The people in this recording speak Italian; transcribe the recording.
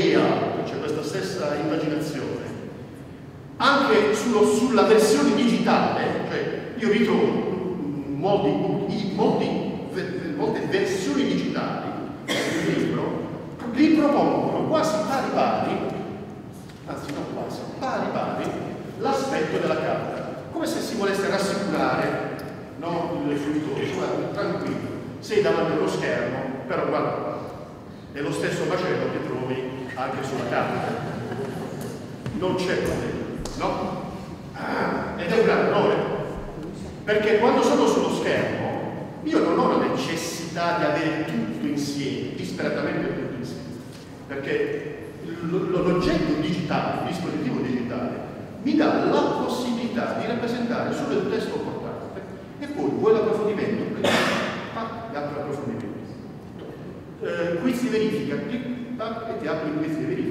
layout, c'è questa stessa immaginazione, anche sulla versione digitale, cioè io ritrovo molte versioni digitali del libro, ripropongono quasi pari, anzi non quasi, pari l'aspetto della carta, come se si volesse rassicurare, no, il fruitore, guarda, tranquillo, sei davanti allo schermo, però guarda, è lo stesso macello che trovi anche sulla carta, non c'è problema, no? Ed è un errore, perché quando sono sullo schermo io non ho la necessità di avere tutto insieme, disperatamente tutto insieme, perché l'oggetto digitale, il dispositivo digitale, mi dà la possibilità di rappresentare solo il testo portante e poi vuoi l'approfondimento, prendi altro approfondimento. Quiz di verifica, clic, e ti apri il quiz di verifica.